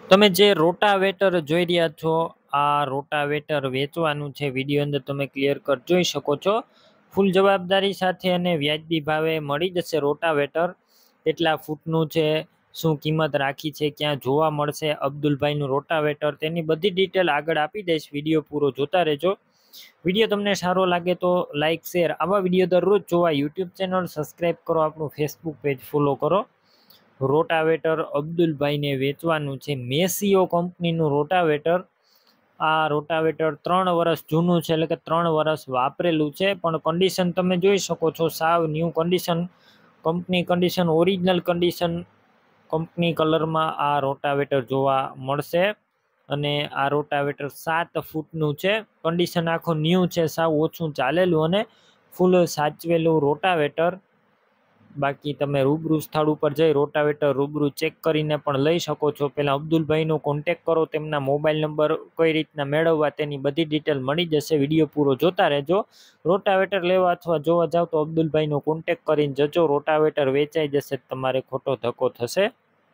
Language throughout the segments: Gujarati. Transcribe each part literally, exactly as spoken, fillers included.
તમે જે રોટાવેટર જોઈ રહ્યા છો, આ રોટાવેટર વેચવાનું છે. વિડીયો અંદર તમે ક્લિયર કટ જોઈ શકો છો. ફૂલ જવાબદારી સાથે અને વ્યાજબી ભાવે મળી જશે રોટાવેટર. કેટલા ફૂટનું છે, શું કિંમત રાખી છે, ક્યાં જોવા મળશે અબ્દુલભાઈનું રોટાવેટર, તેની બધી ડિટેલ આગળ આપી દઈશ. વિડીયો પૂરો જોતા રહેજો. વિડીયો તમને સારો લાગે તો લાઇક શેર, આવા વિડીયો દરરોજ જોવા યુટ્યુબ ચેનલ સબસ્ક્રાઈબ કરો, આપણું ફેસબુક પેજ ફોલો કરો. રોટાવેટર અબ્દુલભાઈને વેચવાનું છે. મેસીઓ કંપનીનું રોટાવેટર. આ રોટાવેટર ત્રણ વર્ષ જૂનું છે, એટલે કે ત્રણ વર્ષ વાપરેલું છે, પણ કન્ડિશન તમે જોઈ શકો છો, સાવ new condition, company condition, original condition, company કલરમાં આ રોટાવેટર જોવા મળશે. અને આ રોટાવેટર સાત ફૂટનું છે. કન્ડિશન આખો ન્યૂ છે, સાવ ઓછું ચાલેલું અને ફૂલ સાચવેલું રોટાવેટર. બાકી તમે રૂબરૂ સ્થળ ઉપર જઈ રોટાવેટર રૂબરૂ ચેક કરીને પણ લઈ શકો છો. પહેલાં અબ્દુલભાઈનો કોન્ટેક કરો, તેમના મોબાઈલ નંબર કઈ રીતના મેળવવા તેની બધી ડિટેલ મળી જશે. વિડીયો પૂરો જોતા રહેજો. રોટાવેટર લેવા અથવા જોવા જાવ તો અબ્દુલભાઈનો કોન્ટેક કરીને જજો. રોટાવેટર વેચાઈ જશે, તમારે ખોટો ધક્કો થશે.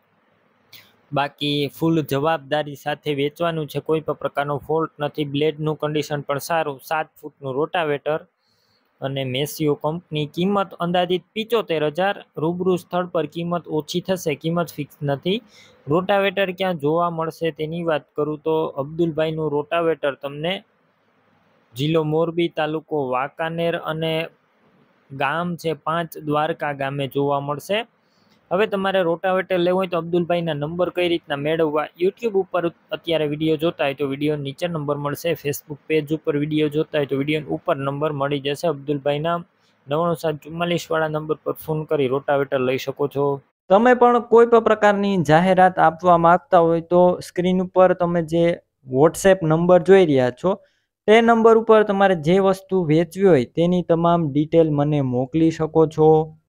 બાકી ફૂલ જવાબદારી સાથે વેચવાનું છે, કોઈ પણ પ્રકારનો ફોલ્ટ નથી. બ્લેડનું કન્ડિશન પણ સારું. સાત ફૂટનું રોટાવેટર અને મેસીઓ કંપની. કિંમત અંદાજિત પિચોતેર હજાર. રૂબરૂ સ્થળ પર કિંમત ઓછી થશે, કિંમત ફિક્સ નથી. રોટાવેટર ક્યાં જોવા મળશે તેની વાત કરું તો અબ્દુલભાઈનું રોટાવેટર તમને જિલ્લો મોરબી, તાલુકો વાંકાનેર અને ગામ છે પાંચ દ્વારકા ગામે જોવા મળશે. હવે તમારે રોટાવેટર લેવું હોય તો અબ્દુલભાઈના નંબર કઈ રીતના મેળવવા, યુટ્યુબ ઉપર અત્યારે વિડીયો જોતા હોય તો વિડીયો નીચે નંબર મળશે. ફેસબુક પેજ ઉપર વિડીયો જોતા હોય તો વિડીયો ઉપર નંબર મળી જશે. અબ્દુલભાઈના નવ્વાણું સાત ચુમ્માલીસ વાળા નંબર પર ફોન કરી રોટાવેટર લઈ શકો છો. તમે પણ કોઈ પણ પ્રકારની જાહેરાત આપવા માંગતા હોય તો સ્ક્રીન ઉપર તમે જે વોટ્સએપ નંબર જોઈ રહ્યા છો, તે નંબર ઉપર તમારે જે વસ્તુ વેચવી હોય તેની તમામ ડિટેલ મને મોકલી શકો છો.